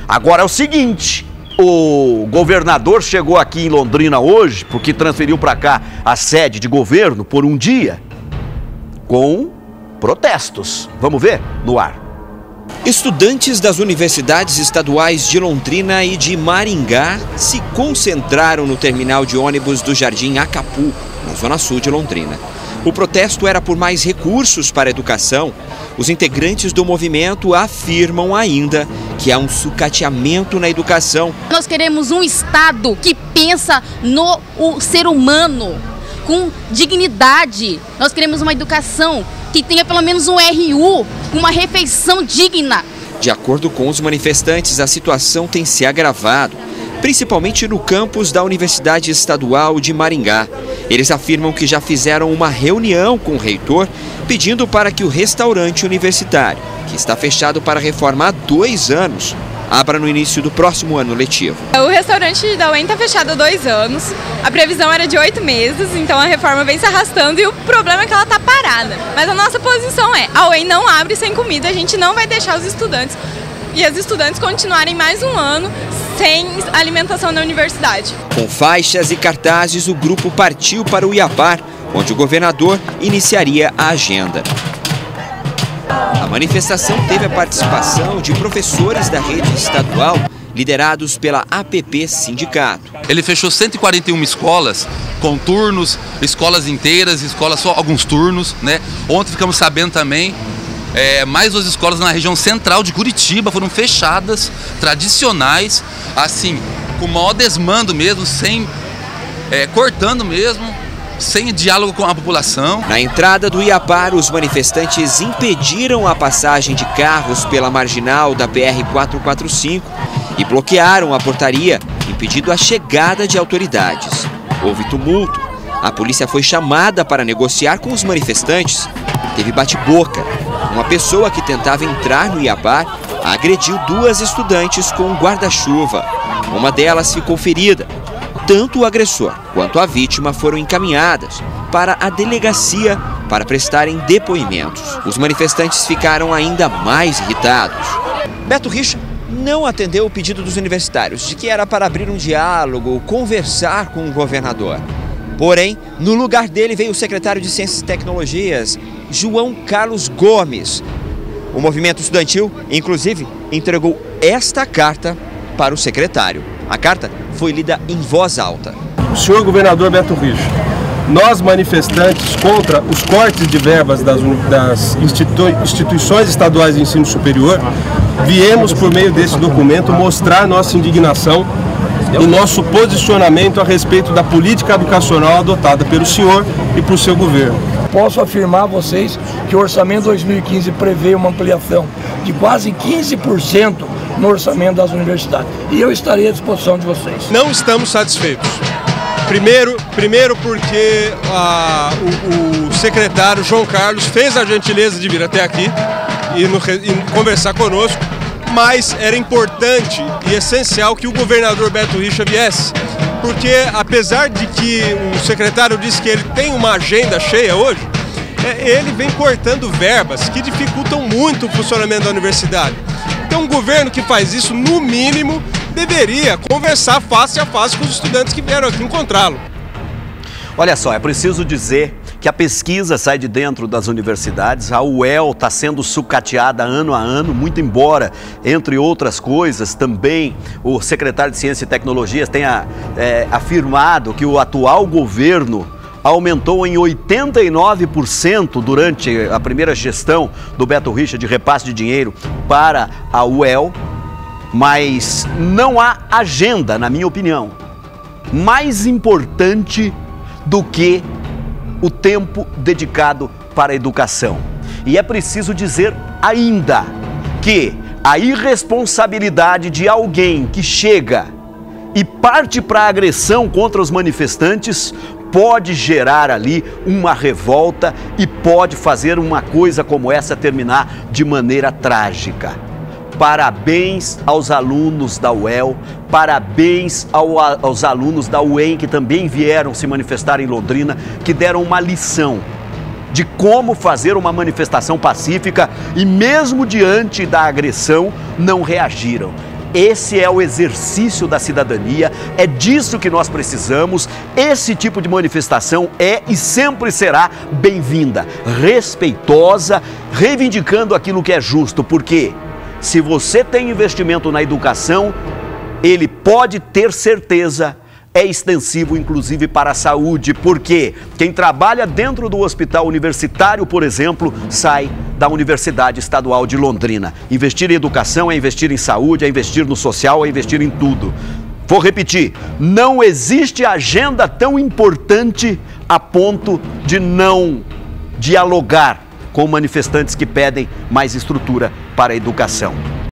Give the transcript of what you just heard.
Agora é o seguinte, o governador chegou aqui em Londrina hoje, porque transferiu para cá a sede de governo por um dia, com protestos. Vamos ver no ar. Estudantes das universidades estaduais de Londrina e de Maringá se concentraram no terminal de ônibus do Jardim Acapulco, na zona sul de Londrina. O protesto era por mais recursos para a educação. Os integrantes do movimento afirmam ainda que há um sucateamento na educação. Nós queremos um Estado que pensa no ser humano, com dignidade. Nós queremos uma educação que tenha pelo menos um RU, uma refeição digna. De acordo com os manifestantes, a situação tem se agravado, principalmente no campus da Universidade Estadual de Maringá. Eles afirmam que já fizeram uma reunião com o reitor pedindo para que o restaurante universitário, que está fechado para reforma há 2 anos, abra no início do próximo ano letivo. O restaurante da UEM está fechado há 2 anos, a previsão era de 8 meses, então a reforma vem se arrastando e o problema é que ela está parada. Mas a nossa posição é, a UEM não abre sem comida, a gente não vai deixar os estudantes e as estudantes continuarem mais um ano sem alimentação na universidade. Com faixas e cartazes, o grupo partiu para o Iapar, onde o governador iniciaria a agenda. A manifestação teve a participação de professores da rede estadual, liderados pela APP Sindicato. Ele fechou 141 escolas, com turnos, escolas inteiras, escolas só alguns turnos, né? Ontem ficamos sabendo também, mais 2 escolas na região central de Curitiba foram fechadas, tradicionais, assim, com o maior desmando mesmo, sem, cortando mesmo, sem diálogo com a população. Na entrada do Iapar, os manifestantes impediram a passagem de carros pela marginal da PR-445 e bloquearam a portaria, impedindo a chegada de autoridades. Houve tumulto. A polícia foi chamada para negociar com os manifestantes. Teve bate-boca. Uma pessoa que tentava entrar no Iapar agrediu 2 estudantes com um guarda-chuva. Uma delas ficou ferida. Tanto o agressor quanto a vítima foram encaminhadas para a delegacia para prestarem depoimentos. Os manifestantes ficaram ainda mais irritados. Beto Richa não atendeu o pedido dos universitários de que era para abrir um diálogo, conversar com o governador. Porém, no lugar dele veio o secretário de Ciências e Tecnologias, João Carlos Gomes. O movimento estudantil, inclusive, entregou esta carta para o secretário. A carta foi lida em voz alta. Senhor governador Beto Richa, nós manifestantes contra os cortes de verbas das instituições estaduais de ensino superior, viemos por meio desse documento mostrar nossa indignação e nosso posicionamento a respeito da política educacional adotada pelo senhor e por seu governo. Posso afirmar a vocês que o orçamento 2015 prevê uma ampliação de quase 15% no orçamento das universidades. E eu estarei à disposição de vocês. Não estamos satisfeitos. Primeiro porque o secretário João Carlos fez a gentileza de vir até aqui e conversar conosco, mas era importante e essencial que o governador Beto Richa viesse, porque apesar de que o secretário disse que ele tem uma agenda cheia hoje, ele vem cortando verbas que dificultam muito o funcionamento da universidade. Então um governo que faz isso, no mínimo, deveria conversar face a face com os estudantes que vieram aqui encontrá-lo. Olha só, é preciso dizer que a pesquisa sai de dentro das universidades, a UEL está sendo sucateada ano a ano, muito embora, entre outras coisas, também o secretário de Ciência e Tecnologia tenha afirmado que o atual governo aumentou em 89% durante a primeira gestão do Beto Richa de repasse de dinheiro para a UEL, mas não há agenda, na minha opinião, mais importante do que o tempo dedicado para a educação. E é preciso dizer ainda que a irresponsabilidade de alguém que chega e parte para a agressão contra os manifestantes pode gerar ali uma revolta e pode fazer uma coisa como essa terminar de maneira trágica. Parabéns aos alunos da UEL, parabéns aos alunos da UEM que também vieram se manifestar em Londrina, que deram uma lição de como fazer uma manifestação pacífica e mesmo diante da agressão não reagiram. Esse é o exercício da cidadania, é disso que nós precisamos. Esse tipo de manifestação é e sempre será bem-vinda, respeitosa, reivindicando aquilo que é justo, porque se você tem investimento na educação, ele pode ter certeza, é extensivo inclusive para a saúde, porque quem trabalha dentro do hospital universitário, por exemplo, sai da Universidade Estadual de Londrina. Investir em educação é investir em saúde, é investir no social, é investir em tudo. Vou repetir, não existe agenda tão importante a ponto de não dialogar com manifestantes que pedem mais estrutura para a educação.